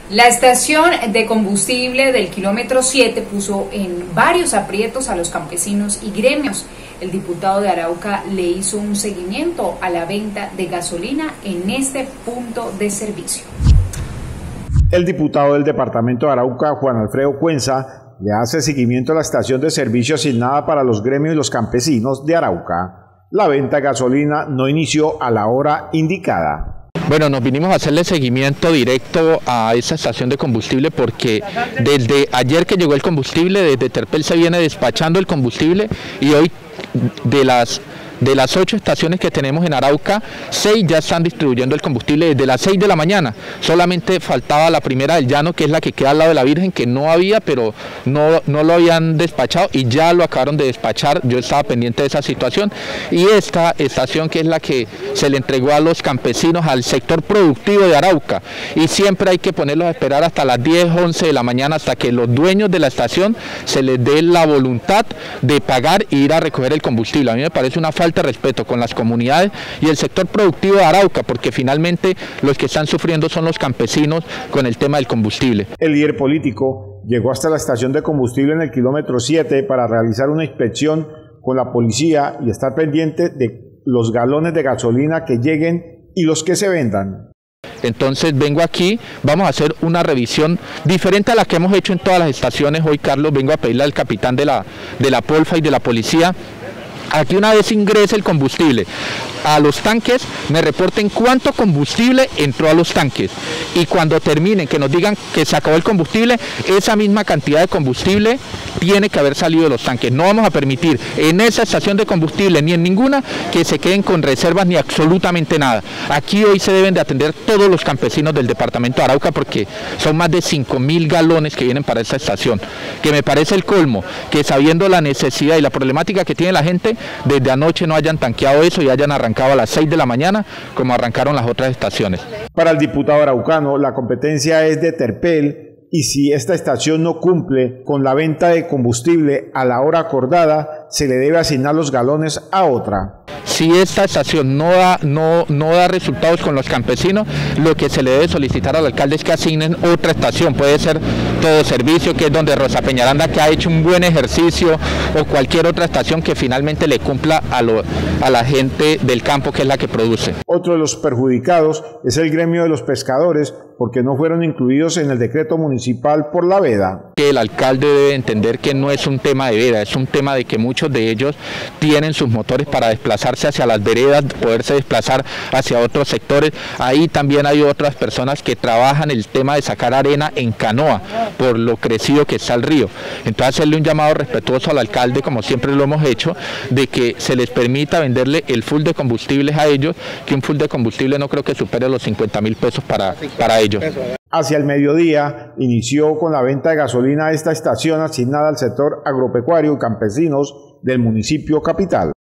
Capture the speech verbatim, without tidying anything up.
La estación de combustible del kilómetro siete puso en varios aprietos a los campesinos y gremios. El diputado de Arauca le hizo un seguimiento a la venta de gasolina en este punto de servicio. El diputado del departamento de Arauca, Juan Alfredo Cuenza, le hace seguimiento a la estación de servicio asignada para los gremios y los campesinos de Arauca. La venta de gasolina no inició a la hora indicada. Bueno, nos vinimos a hacerle seguimiento directo a esa estación de combustible porque desde ayer que llegó el combustible, desde Terpel se viene despachando el combustible y hoy de las... De las ocho estaciones que tenemos en Arauca, seis ya están distribuyendo el combustible desde las seis de la mañana. Solamente faltaba la primera del Llano, que es la que queda al lado de la Virgen, que no había, pero no, no lo habían despachado y ya lo acabaron de despachar. Yo estaba pendiente de esa situación. Y esta estación, que es la que se le entregó a los campesinos, al sector productivo de Arauca. Y siempre hay que ponerlos a esperar hasta las diez, once de la mañana, hasta que los dueños de la estación se les dé la voluntad de pagar e ir a recoger el combustible. A mí me parece una falta de respeto con las comunidades y el sector productivo de Arauca, porque finalmente los que están sufriendo son los campesinos con el tema del combustible. El líder político llegó hasta la estación de combustible en el kilómetro siete para realizar una inspección con la policía y estar pendiente de los galones de gasolina que lleguen y los que se vendan. Entonces vengo aquí, vamos a hacer una revisión diferente a la que hemos hecho en todas las estaciones. Hoy, Carlos, vengo a pedirle al capitán de la, de la Polfa y de la policía aquí, una vez ingrese el combustible a los tanques, me reporten cuánto combustible entró a los tanques y cuando terminen, que nos digan que se acabó el combustible, esa misma cantidad de combustible tiene que haber salido de los tanques. No vamos a permitir en esa estación de combustible ni en ninguna que se queden con reservas ni absolutamente nada. Aquí hoy se deben de atender todos los campesinos del departamento de Arauca porque son más de cinco mil galones que vienen para esta estación, que me parece el colmo, que sabiendo la necesidad y la problemática que tiene la gente, desde anoche no hayan tanqueado eso y hayan arrancado a las seis de la mañana como arrancaron las otras estaciones. Para el diputado araucano, la competencia es de Terpel y si esta estación no cumple con la venta de combustible a la hora acordada, se le debe asignar los galones a otra. Si esta estación no da, no, no da resultados con los campesinos, lo que se le debe solicitar al alcalde es que asignen otra estación, puede ser Todo Servicio, que es donde Rosa Peñaranda, que ha hecho un buen ejercicio, o cualquier otra estación que finalmente le cumpla a, lo, a la gente del campo, que es la que produce. Otro de los perjudicados es el gremio de los pescadores, porque no fueron incluidos en el decreto municipal por la veda. Que el alcalde debe entender que no es un tema de veda, es un tema de que muchos de ellos tienen sus motores para desplazarse hacia las veredas, poderse desplazar hacia otros sectores. Ahí también hay otras personas que trabajan el tema de sacar arena en canoa, por lo crecido que está el río. Entonces hacerle un llamado respetuoso al alcalde, como siempre lo hemos hecho, de que se les permita venderle el full de combustibles a ellos, que un full de combustible no creo que supere los cincuenta mil pesos para, para ellos. Hacia el mediodía inició con la venta de gasolina a esta estación asignada al sector agropecuario y campesinos del municipio capital.